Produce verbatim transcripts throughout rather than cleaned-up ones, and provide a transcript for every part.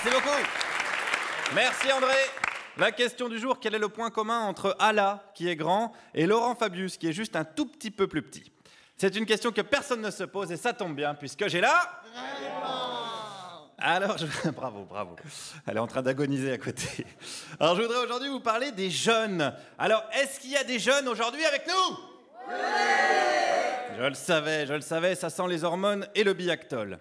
Merci beaucoup. Merci André. La question du jour, quel est le point commun entre Allah, qui est grand, et Laurent Fabius, qui est juste un tout petit peu plus petit? C'est une question que personne ne se pose, et ça tombe bien, puisque j'ai là... Alors, je... bravo, bravo. Elle est en train d'agoniser à côté. Alors, je voudrais aujourd'hui vous parler des jeunes. Alors, est-ce qu'il y a des jeunes aujourd'hui avec nous? Oui! Je le savais, je le savais, ça sent les hormones et le Biactol.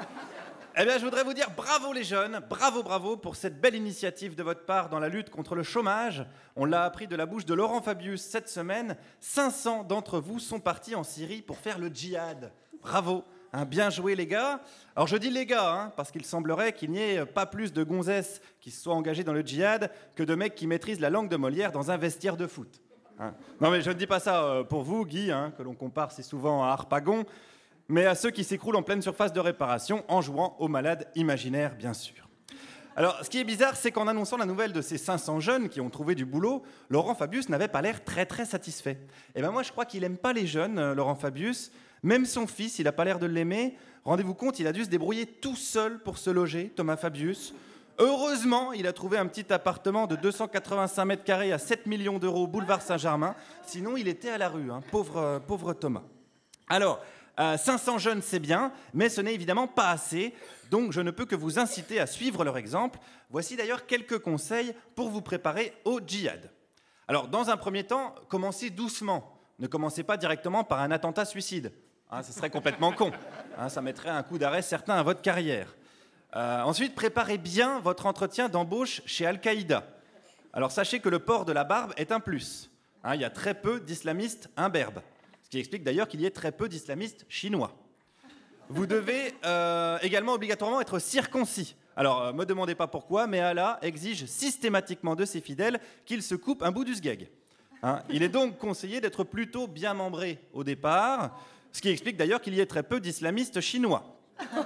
Eh bien, je voudrais vous dire bravo les jeunes, bravo, bravo pour cette belle initiative de votre part dans la lutte contre le chômage. On l'a appris de la bouche de Laurent Fabius cette semaine. cinq cents d'entre vous sont partis en Syrie pour faire le djihad. Bravo, hein, bien joué les gars. Alors je dis les gars, hein, parce qu'il semblerait qu'il n'y ait pas plus de gonzesses qui se soient engagées dans le djihad que de mecs qui maîtrisent la langue de Molière dans un vestiaire de foot. Hein. Non mais je ne dis pas ça euh, pour vous, Guy, hein, que l'on compare si souvent à Harpagon, mais à ceux qui s'écroulent en pleine surface de réparation en jouant aux malades imaginaires, bien sûr. Alors, ce qui est bizarre, c'est qu'en annonçant la nouvelle de ces cinq cents jeunes qui ont trouvé du boulot, Laurent Fabius n'avait pas l'air très très satisfait. Et ben moi, je crois qu'il aime pas les jeunes, euh, Laurent Fabius. Même son fils, il n'a pas l'air de l'aimer. Rendez-vous compte, il a dû se débrouiller tout seul pour se loger, Thomas Fabius. Heureusement, il a trouvé un petit appartement de deux cent quatre-vingt-cinq mètres carrés à sept millions d'euros, boulevard Saint-Germain. Sinon, il était à la rue, hein, pauvre, euh, pauvre Thomas. Alors... Euh, cinq cents jeunes, c'est bien, mais ce n'est évidemment pas assez. Donc, je ne peux que vous inciter à suivre leur exemple. Voici d'ailleurs quelques conseils pour vous préparer au djihad. Alors, dans un premier temps, commencez doucement. Ne commencez pas directement par un attentat suicide. Hein, ce serait complètement con. Hein, ça mettrait un coup d'arrêt certain à votre carrière. Euh, ensuite, préparez bien votre entretien d'embauche chez Al-Qaïda. Alors, sachez que le port de la barbe est un plus. Hein, il y a très peu d'islamistes imberbes. Ce qui explique d'ailleurs qu'il y ait très peu d'islamistes chinois. Vous devez euh, également obligatoirement être circoncis. Alors, ne euh, me demandez pas pourquoi, mais Allah exige systématiquement de ses fidèles qu'ils se coupent un bout du sgeg. Hein, il est donc conseillé d'être plutôt bien membré au départ, ce qui explique d'ailleurs qu'il y ait très peu d'islamistes chinois.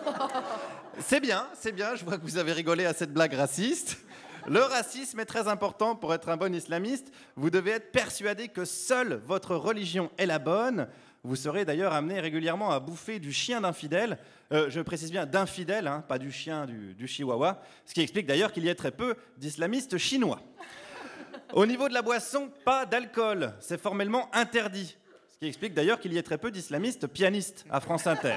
C'est bien, c'est bien, je vois que vous avez rigolé à cette blague raciste. Le racisme est très important pour être un bon islamiste. Vous devez être persuadé que seule votre religion est la bonne. Vous serez d'ailleurs amené régulièrement à bouffer du chien d'infidèle. Euh, je précise bien d'infidèle, hein, pas du chien du, du chihuahua. Ce qui explique d'ailleurs qu'il y ait très peu d'islamistes chinois. Au niveau de la boisson, pas d'alcool. C'est formellement interdit. Ce qui explique d'ailleurs qu'il y ait très peu d'islamistes pianistes à France Inter.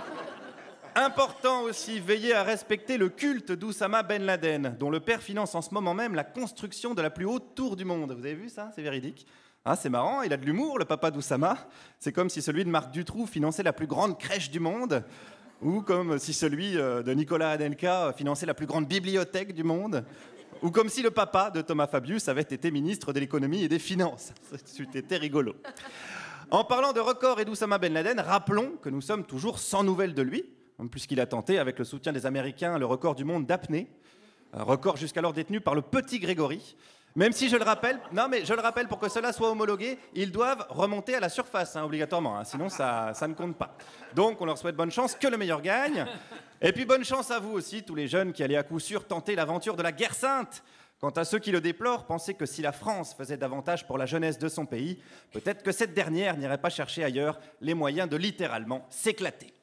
Important aussi, veillez à respecter le culte d'Oussama Ben Laden, dont le père finance en ce moment même la construction de la plus haute tour du monde. Vous avez vu ça? C'est véridique. Ah, c'est marrant, il a de l'humour, le papa d'Oussama. C'est comme si celui de Marc Dutroux finançait la plus grande crèche du monde, ou comme si celui de Nicolas Anelka finançait la plus grande bibliothèque du monde, ou comme si le papa de Thomas Fabius avait été ministre de l'économie et des finances. C'était rigolo. En parlant de record et d'Oussama Ben Laden, rappelons que nous sommes toujours sans nouvelles de lui, puisqu'il a tenté, avec le soutien des Américains, le record du monde d'apnée, un record jusqu'alors détenu par le petit Grégory. Même si je le rappelle, non mais je le rappelle pour que cela soit homologué, ils doivent remonter à la surface, hein, obligatoirement, hein, sinon ça, ça ne compte pas. Donc on leur souhaite bonne chance, que le meilleur gagne. Et puis bonne chance à vous aussi, tous les jeunes qui allaient à coup sûr tenter l'aventure de la guerre sainte. Quant à ceux qui le déplorent, pensez que si la France faisait davantage pour la jeunesse de son pays, peut-être que cette dernière n'irait pas chercher ailleurs les moyens de littéralement s'éclater.